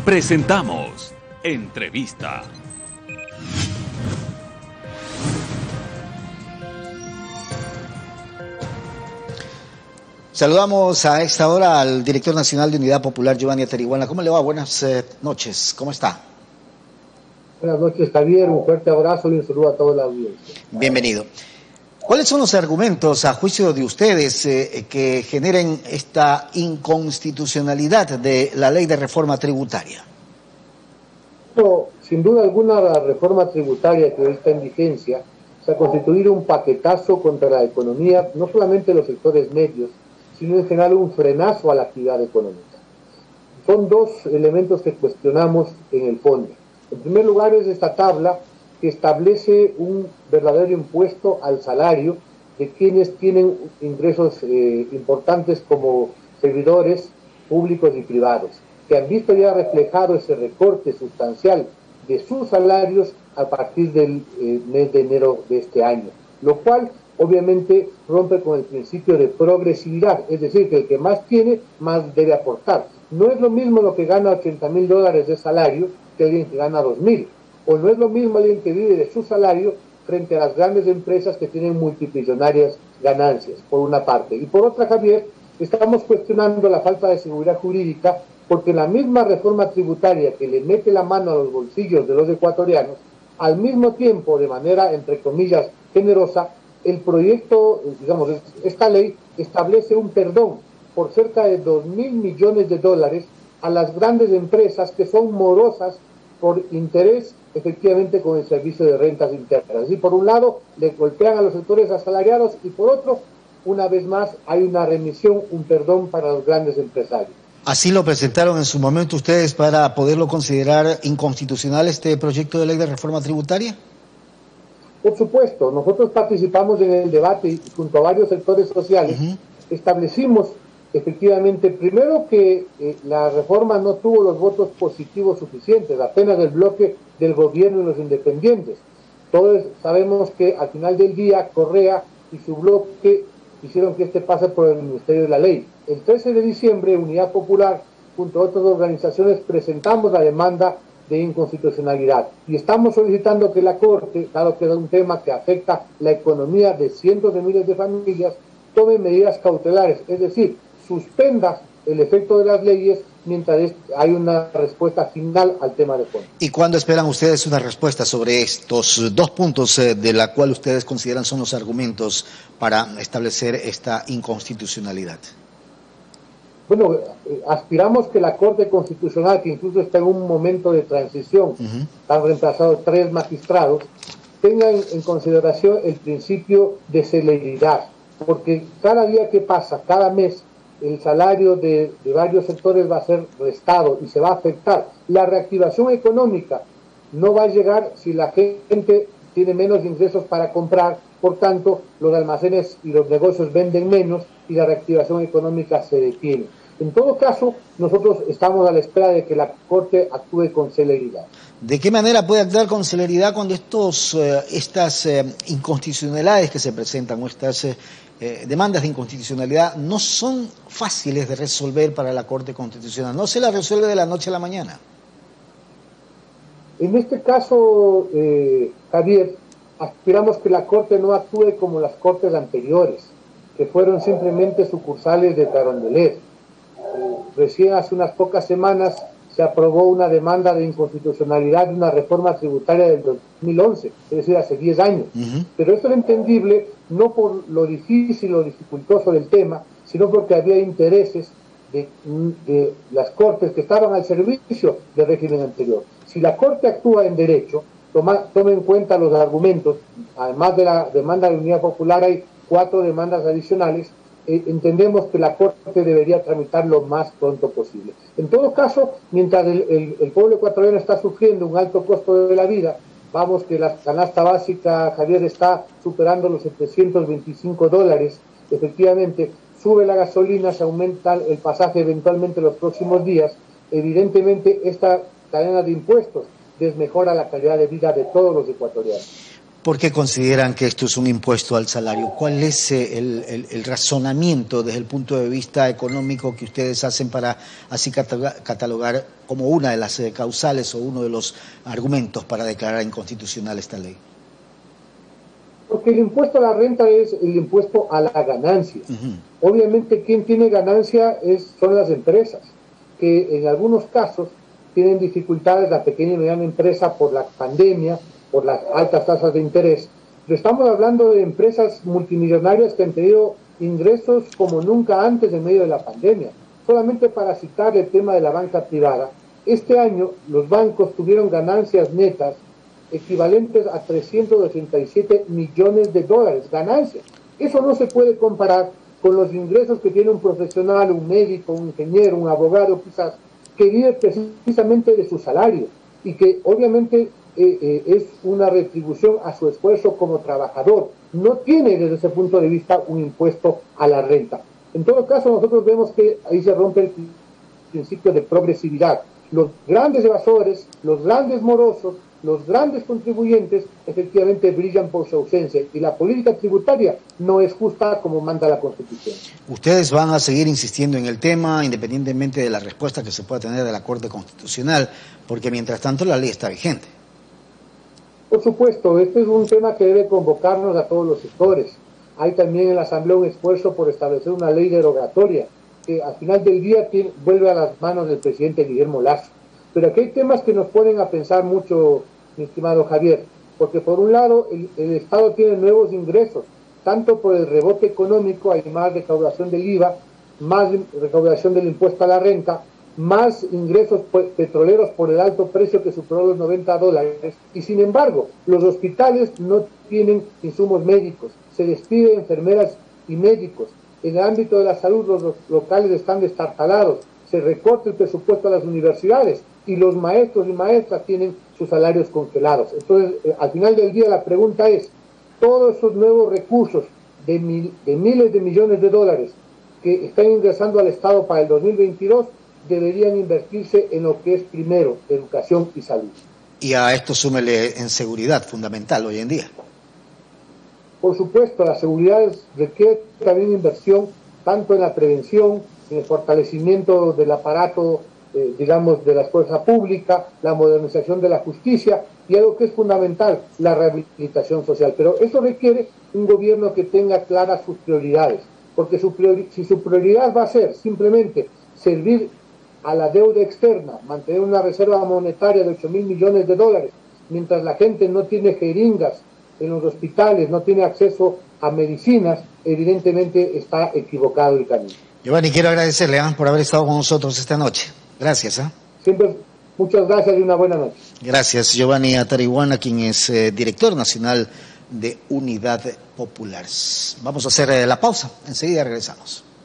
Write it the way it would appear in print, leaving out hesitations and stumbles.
Presentamos Entrevista. Saludamos a esta hora al director nacional de Unidad Popular, Giovanni Ateriguana. ¿Cómo le va? Buenas noches. ¿Cómo está? Buenas noches, Javier. Un fuerte abrazo y un saludo a toda la audiencia. Bienvenido. ¿Cuáles son los argumentos, a juicio de ustedes, que generen esta inconstitucionalidad de la ley de reforma tributaria? No, sin duda alguna, la reforma tributaria que hoy está en vigencia se ha constituido un paquetazo contra la economía, no solamente de los sectores medios, sino en general un frenazo a la actividad económica. Son dos elementos que cuestionamos en el fondo. En primer lugar es esta tabla que establece un verdadero impuesto al salario de quienes tienen ingresos importantes como servidores públicos y privados, que han visto ya reflejado ese recorte sustancial de sus salarios a partir del mes de enero de este año, lo cual obviamente rompe con el principio de progresividad, es decir, que el que más tiene, más debe aportar. No es lo mismo lo que gana $80,000 de salario que alguien que gana 2,000, o no es lo mismo alguien que vive de su salario frente a las grandes empresas que tienen multimillonarias ganancias, por una parte. Y por otra, Javier, estamos cuestionando la falta de seguridad jurídica porque la misma reforma tributaria que le mete la mano a los bolsillos de los ecuatorianos, al mismo tiempo, de manera, entre comillas, generosa, el proyecto, digamos, esta ley establece un perdón por cerca de $2,000 millones a las grandes empresas que son morosas por interés, efectivamente, con el servicio de rentas internas. Y por un lado, le golpean a los sectores asalariados y por otro, una vez más, hay una remisión, un perdón para los grandes empresarios. ¿Así lo presentaron en su momento ustedes para poderlo considerar inconstitucional este proyecto de ley de reforma tributaria? Por supuesto, nosotros participamos en el debate y junto a varios sectores sociales establecimos efectivamente, primero que la reforma no tuvo los votos positivos suficientes, apenas del bloque del gobierno y los independientes. Todos sabemos que al final del día Correa y su bloque hicieron que este pase por el Ministerio de la Ley. El 13 de diciembre, Unidad Popular, junto a otras organizaciones, presentamos la demanda de inconstitucionalidad y estamos solicitando que la Corte, dado que es un tema que afecta la economía de cientos de miles de familias, tome medidas cautelares, es decir, suspenda el efecto de las leyes mientras hay una respuesta final al tema de fondo. ¿Y cuándo esperan ustedes una respuesta sobre estos dos puntos de la cual ustedes consideran son los argumentos para establecer esta inconstitucionalidad? Bueno, aspiramos que la Corte Constitucional, que incluso está en un momento de transición, han reemplazado 3 magistrados, tenga en consideración el principio de celeridad, porque cada día que pasa, cada mes, el salario de varios sectores va a ser restado y se va a afectar. La reactivación económica no va a llegar si la gente tiene menos ingresos para comprar, por tanto, los almacenes y los negocios venden menos y la reactivación económica se detiene. En todo caso, nosotros estamos a la espera de que la Corte actúe con celeridad. ¿De qué manera puede actuar con celeridad cuando estas inconstitucionalidades que se presentan o estas demandas de inconstitucionalidad no son fáciles de resolver para la Corte Constitucional? No se las resuelve de la noche a la mañana. En este caso, Javier, aspiramos que la Corte no actúe como las Cortes anteriores, que fueron simplemente sucursales de Carondelet. Recién hace unas pocas semanas se aprobó una demanda de inconstitucionalidad de una reforma tributaria del 2011, es decir, hace 10 años. Pero esto es entendible no por lo difícil o dificultoso del tema, sino porque había intereses de las Cortes que estaban al servicio del régimen anterior. Si la Corte actúa en derecho, toma en cuenta los argumentos, además de la demanda de Unidad Popular hay 4 demandas adicionales, entendemos que la Corte debería tramitar lo más pronto posible. En todo caso, mientras el pueblo ecuatoriano está sufriendo un alto costo de la vida, vamos que la canasta básica, Javier, está superando los $725, efectivamente, sube la gasolina, se aumenta el pasaje eventualmente los próximos días, evidentemente esta cadena de impuestos desmejora la calidad de vida de todos los ecuatorianos. ¿Por qué consideran que esto es un impuesto al salario? ¿Cuál es el razonamiento desde el punto de vista económico que ustedes hacen para así catalogar como una de las causales o uno de los argumentos para declarar inconstitucional esta ley? Porque el impuesto a la renta es el impuesto a la ganancia. Obviamente quien tiene ganancia son las empresas, que en algunos casos tienen dificultades, la pequeña y mediana empresa, por la pandemia, por las altas tasas de interés. Pero estamos hablando de empresas multimillonarias que han tenido ingresos como nunca antes en medio de la pandemia. Solamente para citar el tema de la banca privada, este año los bancos tuvieron ganancias netas equivalentes a 387 millones de dólares, ganancias. Eso no se puede comparar con los ingresos que tiene un profesional, un médico, un ingeniero, un abogado quizás, que vive precisamente de su salario y que obviamente es una retribución a su esfuerzo como trabajador. No tiene desde ese punto de vista un impuesto a la renta. En todo caso, nosotros vemos que ahí se rompe el principio de progresividad. Los grandes evasores, los grandes morosos, los grandes contribuyentes efectivamente brillan por su ausencia y la política tributaria no es justa como manda la Constitución. ¿Ustedes van a seguir insistiendo en el tema independientemente de la respuesta que se pueda tener de la Corte Constitucional? Porque mientras tanto la ley está vigente. Por supuesto, este es un tema que debe convocarnos a todos los sectores. Hay también en la Asamblea un esfuerzo por establecer una ley derogatoria que al final del día vuelve a las manos del presidente Guillermo Lasso. Pero aquí hay temas que nos ponen a pensar mucho, mi estimado Javier, porque por un lado el Estado tiene nuevos ingresos, tanto por el rebote económico, hay más recaudación del IVA, más recaudación del impuesto a la renta, más ingresos petroleros por el alto precio que superó los $90, y sin embargo los hospitales no tienen insumos médicos, se despiden enfermeras y médicos, en el ámbito de la salud los locales están destartalados, se recorta el presupuesto a las universidades y los maestros y maestras tienen sus salarios congelados. Entonces, al final del día la pregunta es, todos esos nuevos recursos de miles de millones de dólares que están ingresando al Estado para el 2022 deberían invertirse en lo que es primero, educación y salud. Y a esto súmele en seguridad, fundamental hoy en día. Por supuesto, la seguridad requiere también inversión, tanto en la prevención, en el fortalecimiento del aparato, digamos, de la fuerza pública, la modernización de la justicia y algo que es fundamental, la rehabilitación social. Pero eso requiere un gobierno que tenga claras sus prioridades, porque si su prioridad va a ser simplemente servir a la deuda externa, mantener una reserva monetaria de 8.000 millones de dólares, mientras la gente no tiene jeringas en los hospitales, no tiene acceso a medicinas, evidentemente está equivocado el camino. Giovanni, quiero agradecerle por haber estado con nosotros esta noche. Gracias. Siempre, muchas gracias y una buena noche. Gracias, Giovanni Atarihuana, quien es director nacional de Unidad Popular. Vamos a hacer la pausa, enseguida regresamos.